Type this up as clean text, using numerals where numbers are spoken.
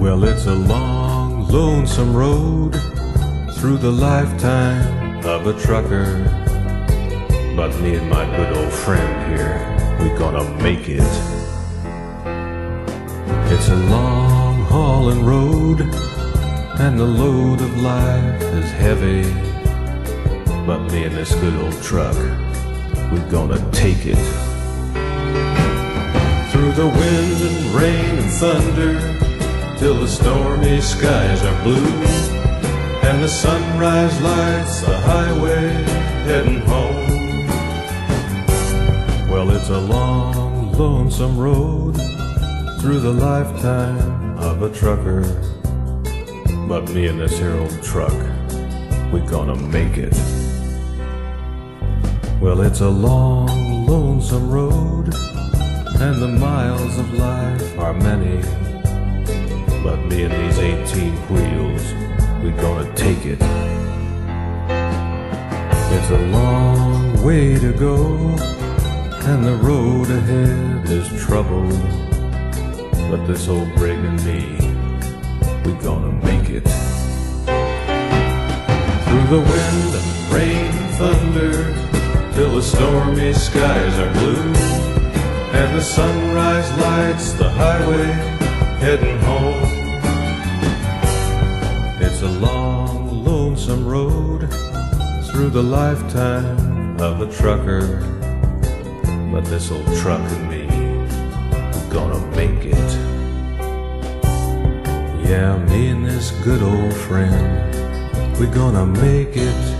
Well, it's a long, lonesome road through the lifetime of a trucker, but me and my good old friend here, we're gonna make it. It's a long hauling road, and the load of life is heavy, but me and this good old truck, we're gonna take it. Through the wind and rain and thunder, till the stormy skies are blue, and the sunrise lights the highway heading home. Well, it's a long, lonesome road through the lifetime of a trucker, but me and this here old truck, we're gonna make it. Well, it's a long, lonesome road, and the miles of life are many, but me and these 18 wheels, we're gonna take it. It's a long way to go, and the road ahead is trouble, but this old rig and me, we're gonna make it. Through the wind and rain and thunder, till the stormy skies are blue, and the sunrise lights the highway heading home. It's a long, lonesome road through the lifetime of a trucker, but this old truck and me, we're gonna make it. Yeah, me and this good old friend, we're gonna make it.